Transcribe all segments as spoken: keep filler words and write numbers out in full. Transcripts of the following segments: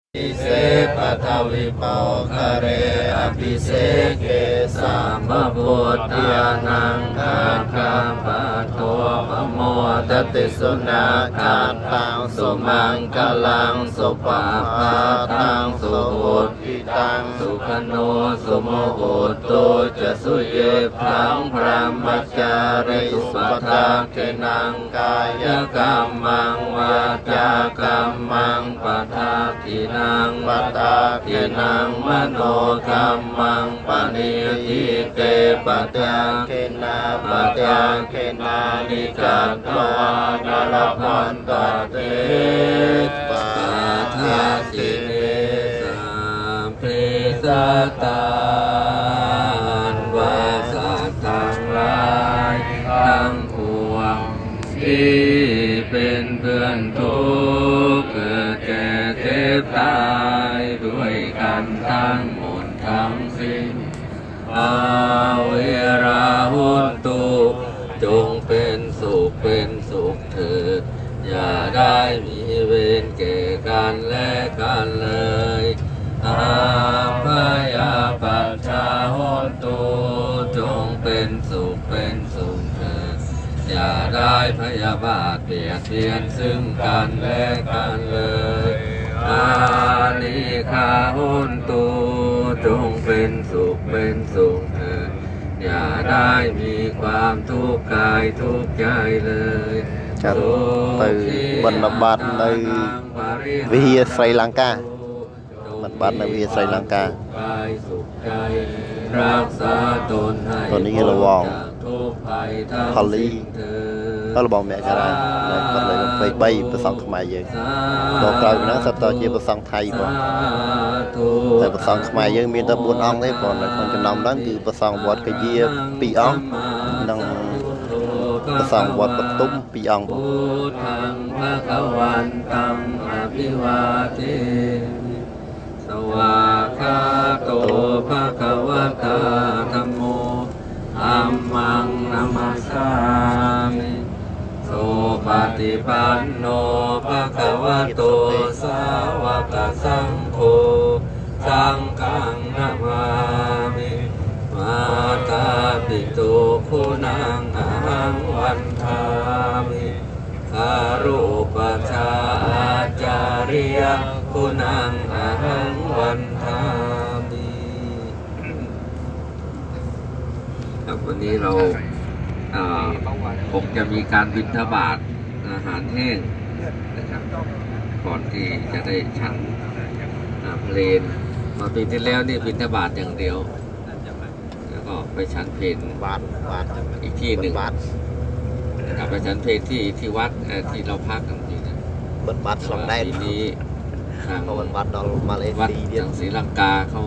อิเสปัทวิโปคะเรอภิเสเกสัมภพุทธานังอาคาปะโตปโมทติสุนาคาตังสุมังคลังสุปาภาตังสุโหติตังสุขโนสุโมโหตุจะสุเยพังพระมัจจาริสุปทาเกนังกายกรรมังวาจากรรมังปทาทินังปตาทินังมโนกรรมังปณิทิเตปตาเกนาปตาเกนานิจัตตวานรพันตเตปาทาสิเนสัมเพสัตตานวาสัตทั้งหลายทั้งปวงที่เป็นเพื่อนทุกข์เกิดแก่เจ็บตายด้วยกันทั้งหมดทั้งสิ้นอาเวราหุนตุจงเป็นสุขเป็นสุขเถิดอย่าได้มีเวรแก่กันและกันเลยอาพยาปัจจาหุนตุจงเป็นสุขเป็นสุขเถิดอย่าได้พยาบาทเบียดเบียนซึ่งกันและกันเลยอานิคาหุนตุจงเป็นสุขเป็นสุขเถิดอย่าได้มีความทุกข์กายทุกข์ใจเลยจัดไปบรรบาตในวิเฮียไสรีลังกาบรรบาตในวิเฮียไสรีลังกาตอนนี้เราวองพอลลี่ก็เราบอกแม่กันนะก็เลยไปใบประสองขมายเยอะบอกกล่าวนะสัตว์ต่อเจียประสองไทยก่อนแต่ประสองขมายเยอะมีแต่บุญอ่องได้ก่อนเลยคนจะนำนั้นคือประสองวัดกระเยียปีอ่องนั่งประสองวัดประตุ้มปีอ่องพุทธังภะคะวันตังอภิวาเทสวากขาโตภะคะวะตาธัมโมธัมมังนัมมัสสามิโสปฏิปันโนภะคะวะโตสาวกสังโฆสังฆังนะมามิมาตาปิตุคุณังอหังวันทามิคารุปชาอาจาริยคุณังอหังวันทามิครับวันนี้เราคงจะมีการบิณฑบาตอาหารแห้งนะครับก่อนที่จะได้ฉันเพลนมาปีที่แล้วนี่บิณฑบาตอย่างเดียวแล้วก็ไปฉันเพลนวัดวัดอีกที่หนึ่งนะครับไปฉันเพลนที่ที่วัดที่เราพักกันที่นะบัดบัดสองได้ทีนี้ทางบัดบัดดอลมาเลวัดทางศรีลังกาเขา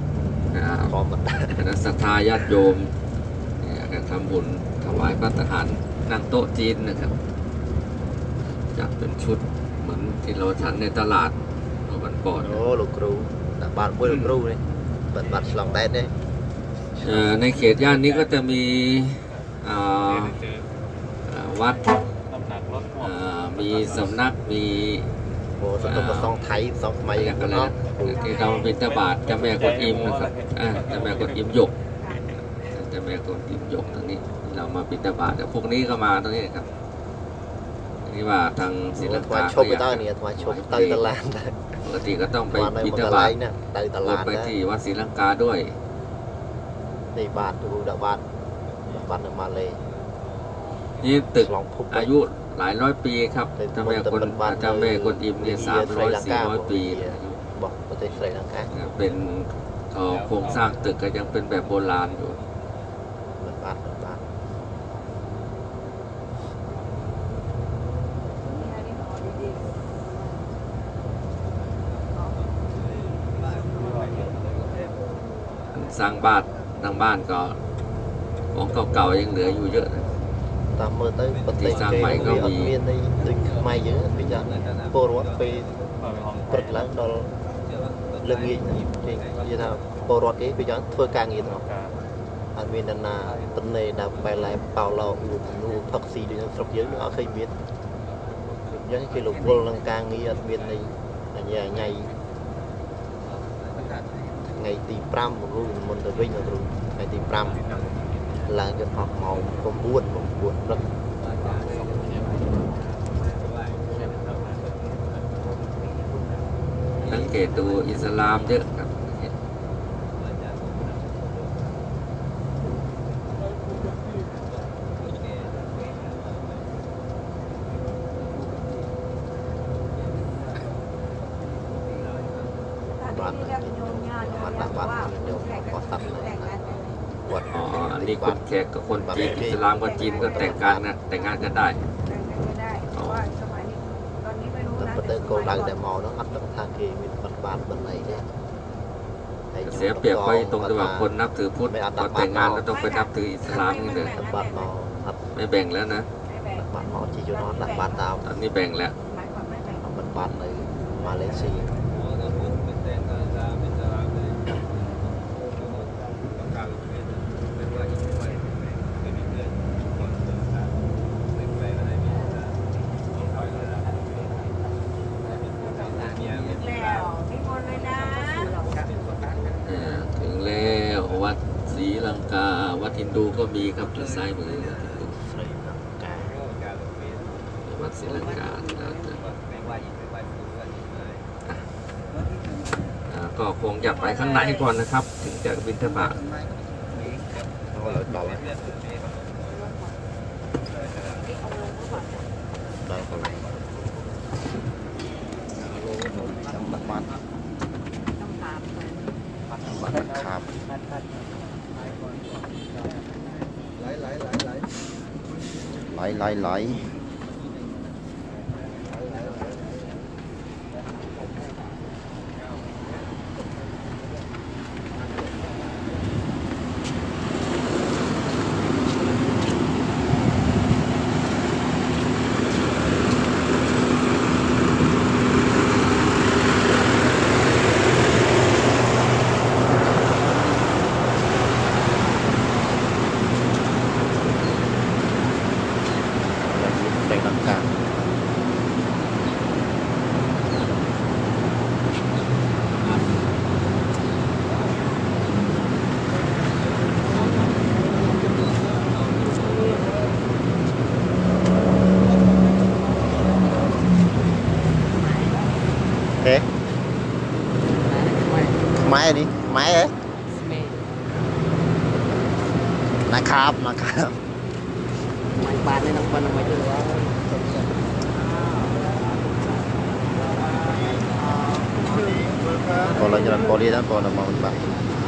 คณะศรัทธาญาติโยมการทำบุญถวายพระทหารนั่งโต๊ะจีนนะครับจัดเป็นชุดเหมือนที่เราฉันในตลาดเมื่อวันก่อนโอ้ลูกครูแต่บ้านพวกลูกครูนี่บัดบัดสองได้เนี่ยในเขตย่านนี้ก็จะมีวัดมีสำนักมีโอ้สมบัติสองไทยสองไม้กันแล้วที่เราบิณฑบาตเจ้าแม่กวนอิมนะครับเจ้าแม่กวนอิมหยกเจ้าแม่กวนอิมหยกตรงนี้เรามาบิณฑบาตแต่พวกนี้ก็มาตรงนี้ครับนี่ว่าทางศรีลังกาชมไปได้เนี่ยมาชมตั้งตลาดปกติก็ต้องไปบิณฑบาตไปที่วัดศรีลังกาด้วยในบ้านดูดาบ้านบ้านมาเลยนี่ตึกอายุหลายร้อยปีครับเจ้าแม่คนเจ้าแม่คนอิมเนี่ยสามร้อยสี่ร้อยปีบอกประเทศไทยลังกาเป็นโครงสร้างตึกก็ยังเป็นแบบโบราณอยู่บ้านบ้านสร้างบ้านทางบ้านก็ของเก่าๆยังเหลืออยู่เยอะตามเมื่อตั้งปฏิสร้างใหม่ก็มีในตึกใหม่เยอะไปจากโปรวัตไปปรึกหลังเราเรื่องนี้จริงที่ทำโปรวัตนี้ไปจากเพื่อการเงินหรอกอันเวียนนาต้นเนยดำไปลายเป่าเราอูนูพักซีดูยังสกเยอะเอาเคยเวียนยังเคยหลบวอลังการนี้อันเวียนในใหญ่ใหญ่ ngày tì pram một luôn một tờ vinh là rồi ngày tì pram là dân học màu còn buồn một buồn rất สังเกตดูอิสลามเยอะครับวัดวัดวัดวัดโยมขอสับเลยวัดอ๋ออันนี้คนแขกกับคนจีนอิสลามกับจีนก็แต่งงานนะแต่งงานกันได้แต่ประเด็นโกดังแต่มอnó ăn trong thang kia mình bật bát bật này đấy เสียเปรียบไปตรงที่ว่าคนนับถือพุทธพอแต่งงานแล้วต้องไปนับถืออิสลามนี่เลยบาทมอไม่แบ่งแล้วนะบาทมอที่อยู่นอนหลังบาทดาวตอนนี้แบ่งแล้วบาทบาทเลยมาเลเซียถึงแล้ววัดศรีลังกาวัดฮินดูก็มีครับอยู่ซ้ายมือวัดศรีลังกาก็คงจะไปข้างในก่อนนะครับถึงจะบิณฑบาตครับไหลไหลไหลthế máy đi máy ấyนะครับนะครับmáy bán đây nó phân nó mới được còn là nhân có đi đó còn là mà mình bán